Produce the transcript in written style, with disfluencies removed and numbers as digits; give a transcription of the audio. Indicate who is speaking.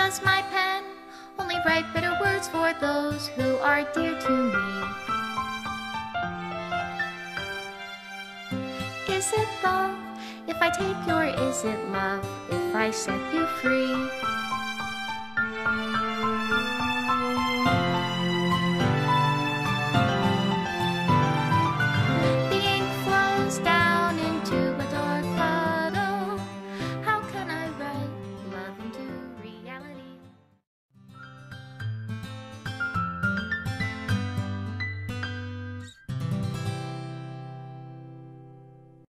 Speaker 1: does my pen only write bitter words for those who are dear to me? Is it love if I take, or is it love if I set you free?